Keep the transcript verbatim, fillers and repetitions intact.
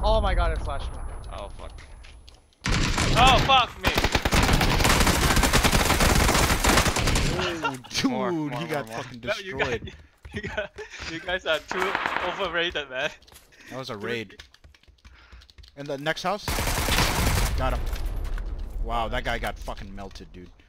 Oh my god, it flashed me. Oh fuck. Oh fuck me! Oh, dude, More, more, he more, got more. fucking No, you guys, destroyed. you, guys, you guys are too overrated, man. That was a raid. In the next house? Got him. Wow, that guy got fucking melted, dude.